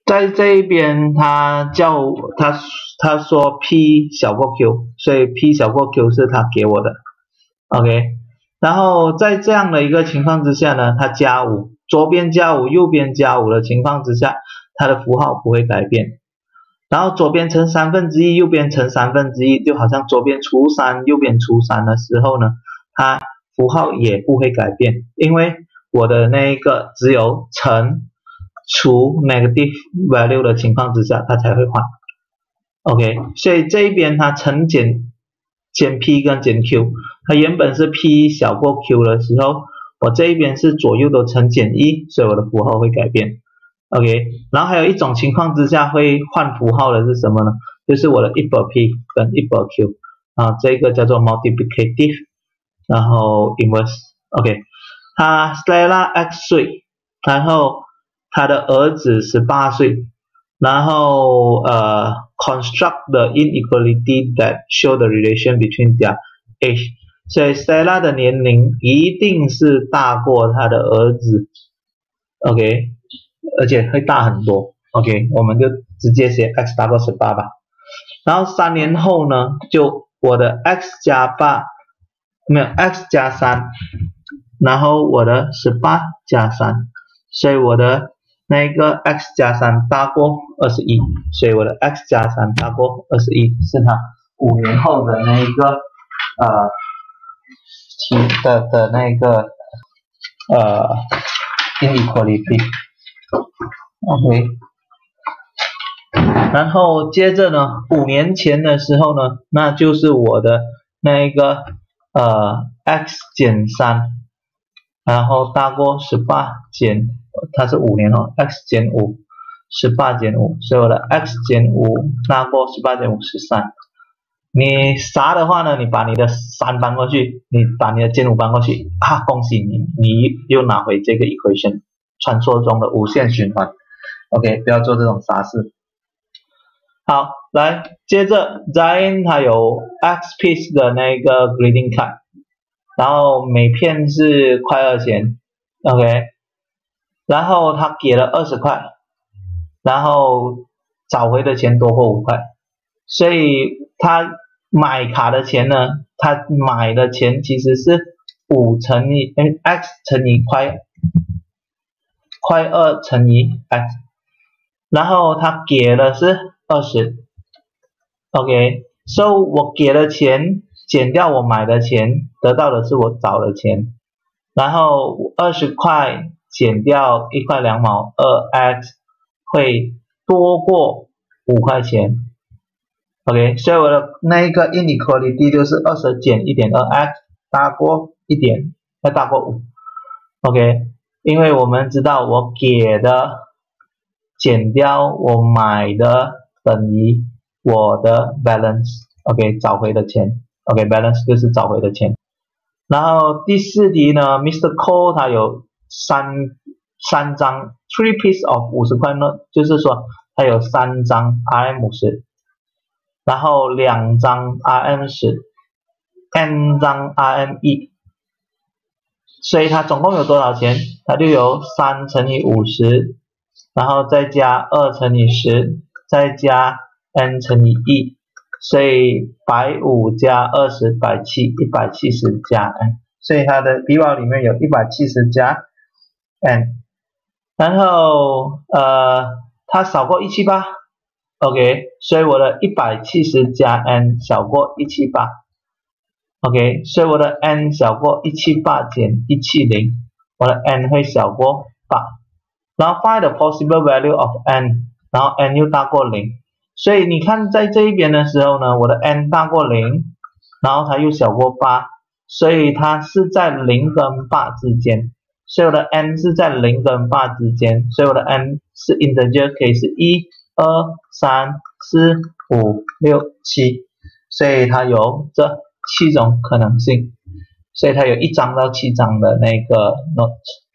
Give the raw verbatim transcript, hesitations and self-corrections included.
在这一边他叫他他说 P 小过 Q， 所以 P 小过 Q 是他给我的 ，OK。然后在这样的一个情况之下呢，它加五，左边加五，右边加五的情况之下，它的符号不会改变。然后左边乘三分之一，右边乘三分之一，就好像左边除三，右边除三的时候呢，它符号也不会改变，因为我的那个只有乘除 negative value 的情况之下，它才会换。OK， 所以这一边它乘减减 P 跟减 Q， 它原本是 P 小过 Q 的时候，我这一边是左右都乘减一，所以我的符号会改变。OK， 然后还有一种情况之下会换符号的是什么呢？就是我的一百 P 跟一百 Q， 啊，这个叫做 multiplicative， 然后 inverse。OK， 他 Stella X 岁，然后他的儿子十八岁，然后呃 construct the inequality that show the relation between their age， 所以 Stella 的年龄一定是大过他的儿子 ，OK， 而且会大很多 ，OK， 我们就直接写 x 大过十八吧。然后三年后呢，就我的 x 加八，没有 x 加三，然后我的十八加三，所以我的那个 x 加三大过二十一，所以我的 x 加三大过二十一是它五年后的那一个呃题的的那个呃 inequality。OK， 然后接着呢，五年前的时候呢，那就是我的那一个呃 x 减三，然后大过十八减，它是五年哦 ，x 减五，十八减五，所以我的 x 减五大过十八减五十三。你啥的话呢？你把你的三搬过去，你把你的减五搬过去，啊，恭喜你，你又拿回这个 equation， 传说中的无限循环。OK， 不要做这种傻事。好，来，接着 Zion 它有 X piece 的那个 greeting card， 然后每片是块二钱 ，OK， 然后他给了二十块，然后找回的钱多过五块，所以他买卡的钱呢，他买的钱其实是五乘以 x 乘以块块二乘以 x， 然后他给的是二十 ，OK， 所以我给的钱减掉我买的钱，得到的是我找的钱，然后二十块减掉一块两毛二 x 会多过五块钱 ，OK， 所以我的那一个 inequality 就是二十减 一点二 x 大过一点，要大过五 ，OK， 因为我们知道我给的减掉我买的等于我的 balance，OK， 找回的钱 ，OK， balance 就是找回的钱。然后第四题呢 ，Mister Cole 他有三三张 three piece of 五十块 note， 就是说他有三张 R M 五十，然后两张 R M 十 ，n 张 R M 一，所以他总共有多少钱？他就有三乘以五十。然后再加二乘以十，再加 n 乘以一，所以百五加二十，百七，一百七十加 n， 所以它的笔宝里面有一百七十加 n， 然后呃，它少过一百七十八 ，OK， 所以我的一百七十加 n 小过一百七十八 ，OK， 所以我的 n 小过一百七十八减一百七十，我的 n 会小过八。然后 find the possible value of n， 然后 n 又大过零，所以你看在这一边的时候呢，我的 n 大过零，然后它又小过八，所以它是在零跟八之间，所以我的 n 是在零跟八之间，所以我的 n 是 integer， 可以是一、二、三、四、五、六、七，所以它有这七种可能性，所以它有一张到七张的那个 note。